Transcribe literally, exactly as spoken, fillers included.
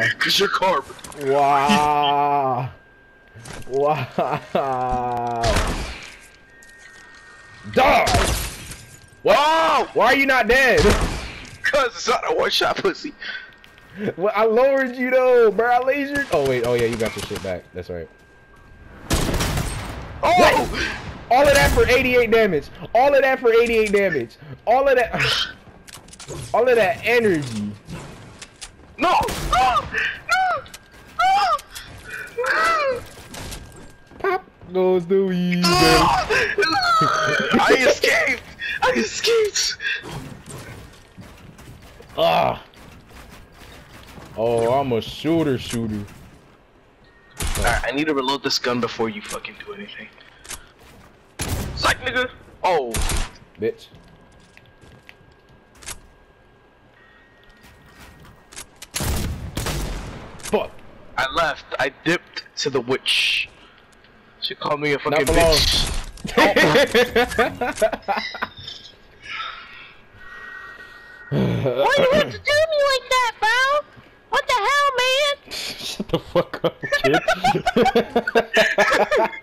Cause you're carb. Wow. Wow. Dog. Wow. Why are you not dead? Cause it's not a one shot pussy. Well, I lowered you though, bro. I lasered. Oh wait. Oh yeah, you got your shit back. That's right. Oh. What? All of that for eighty-eight damage. All of that for eighty-eight damage. All of that. All of that energy. No. No. No. No. Pop goes the weed. I escaped. I escaped. Ah. Oh, I'm a shooter, shooter. Alright, I need to reload this gun before you fucking do anything. Psych, nigga. Oh, Bitch. Fuck. I left. I dipped to the witch. She called me a fucking Not belong. bitch. Why you have to do me like that, bro? What the hell, man? Shut the fuck up, kid.